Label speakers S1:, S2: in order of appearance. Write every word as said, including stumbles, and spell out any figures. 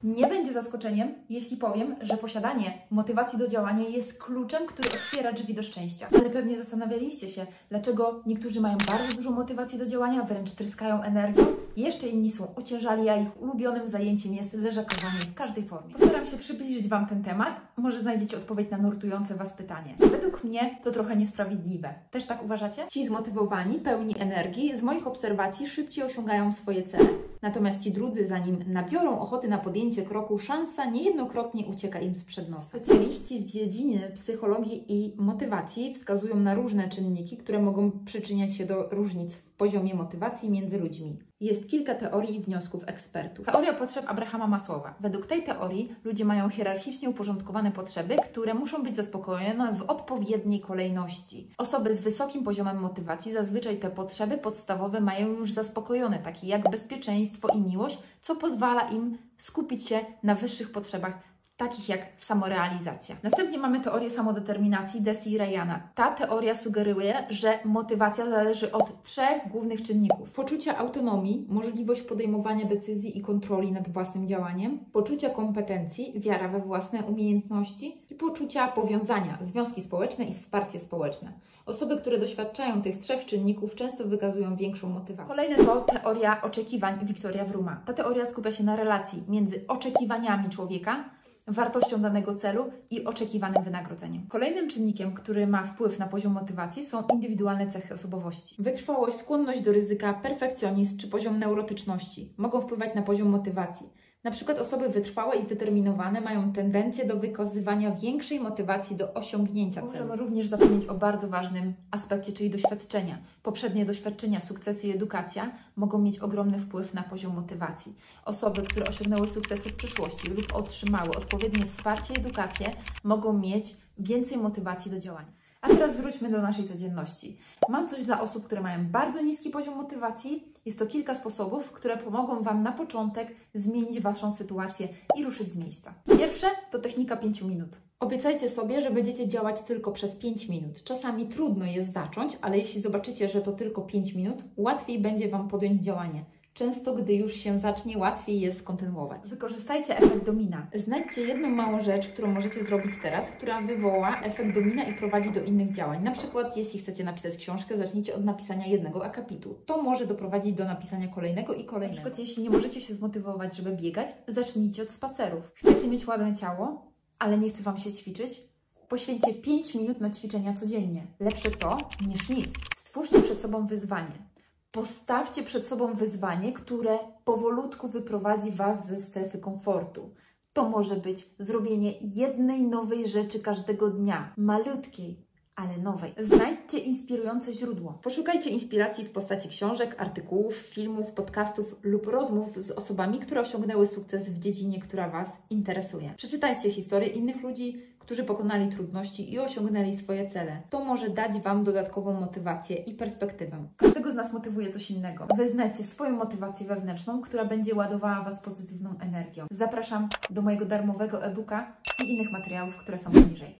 S1: Nie będzie zaskoczeniem, jeśli powiem, że posiadanie motywacji do działania jest kluczem, który otwiera drzwi do szczęścia. Ale pewnie zastanawialiście się, dlaczego niektórzy mają bardzo dużo motywacji do działania, wręcz tryskają energią, jeszcze inni są ociężali, a ich ulubionym zajęciem jest leżakowanie w każdej formie. Postaram się przybliżyć Wam ten temat, może znajdziecie odpowiedź na nurtujące Was pytanie. Według mnie to trochę niesprawiedliwe. Też tak uważacie? Ci zmotywowani, pełni energii, z moich obserwacji szybciej osiągają swoje cele. Natomiast ci drudzy, zanim nabiorą ochoty na podjęcie kroku, szansa niejednokrotnie ucieka im sprzed nosa. Specjaliści z dziedziny psychologii i motywacji wskazują na różne czynniki, które mogą przyczyniać się do różnic w poziomie motywacji między ludźmi. Jest kilka teorii i wniosków ekspertów. Teoria potrzeb Abrahama Maslowa. Według tej teorii ludzie mają hierarchicznie uporządkowane potrzeby, które muszą być zaspokojone w odpowiedniej kolejności. Osoby z wysokim poziomem motywacji zazwyczaj te potrzeby podstawowe mają już zaspokojone, takie jak bezpieczeństwo i miłość, co pozwala im skupić się na wyższych potrzebach, takich jak samorealizacja. Następnie mamy teorię samodeterminacji Deci i Ryana. Ta teoria sugeruje, że motywacja zależy od trzech głównych czynników. Poczucia autonomii, możliwość podejmowania decyzji i kontroli nad własnym działaniem, poczucia kompetencji, wiara we własne umiejętności i poczucia powiązania, związki społeczne i wsparcie społeczne. Osoby, które doświadczają tych trzech czynników, często wykazują większą motywację. Kolejne to teoria oczekiwań Victoria Vrooma. Ta teoria skupia się na relacji między oczekiwaniami człowieka, wartością danego celu i oczekiwanym wynagrodzeniem. Kolejnym czynnikiem, który ma wpływ na poziom motywacji, są indywidualne cechy osobowości. Wytrwałość, skłonność do ryzyka, perfekcjonizm czy poziom neurotyczności mogą wpływać na poziom motywacji. Na przykład osoby wytrwałe i zdeterminowane mają tendencję do wykazywania większej motywacji do osiągnięcia celu. Możemy również zapomnieć o bardzo ważnym aspekcie, czyli doświadczenia. Poprzednie doświadczenia, sukcesy i edukacja mogą mieć ogromny wpływ na poziom motywacji. Osoby, które osiągnęły sukcesy w przyszłości lub otrzymały odpowiednie wsparcie i edukację, mogą mieć więcej motywacji do działania. A teraz wróćmy do naszej codzienności. Mam coś dla osób, które mają bardzo niski poziom motywacji. Jest to kilka sposobów, które pomogą Wam na początek zmienić Waszą sytuację i ruszyć z miejsca. Pierwsze to technika pięciu minut. Obiecajcie sobie, że będziecie działać tylko przez pięć minut. Czasami trudno jest zacząć, ale jeśli zobaczycie, że to tylko pięć minut, łatwiej będzie Wam podjąć działanie. Często, gdy już się zacznie, łatwiej jest kontynuować. Wykorzystajcie efekt domina. Znajdźcie jedną małą rzecz, którą możecie zrobić teraz, która wywoła efekt domina i prowadzi do innych działań. Na przykład, jeśli chcecie napisać książkę, zacznijcie od napisania jednego akapitu. To może doprowadzić do napisania kolejnego i kolejnego. Na przykład, jeśli nie możecie się zmotywować, żeby biegać, zacznijcie od spacerów. Chcecie mieć ładne ciało, ale nie chce Wam się ćwiczyć? Poświęćcie pięć minut na ćwiczenia codziennie. Lepsze to niż nic. Stwórzcie przed sobą wyzwanie. Postawcie przed sobą wyzwanie, które powolutku wyprowadzi Was ze strefy komfortu. To może być zrobienie jednej nowej rzeczy każdego dnia, malutkiej, ale nowej. Znajdźcie inspirujące źródło. Poszukajcie inspiracji w postaci książek, artykułów, filmów, podcastów lub rozmów z osobami, które osiągnęły sukces w dziedzinie, która Was interesuje. Przeczytajcie historie innych ludzi, którzy pokonali trudności i osiągnęli swoje cele. To może dać Wam dodatkową motywację i perspektywę. Każdego z nas motywuje coś innego. Wyznajcie swoją motywację wewnętrzną, która będzie ładowała Was pozytywną energią. Zapraszam do mojego darmowego e-booka i innych materiałów, które są poniżej.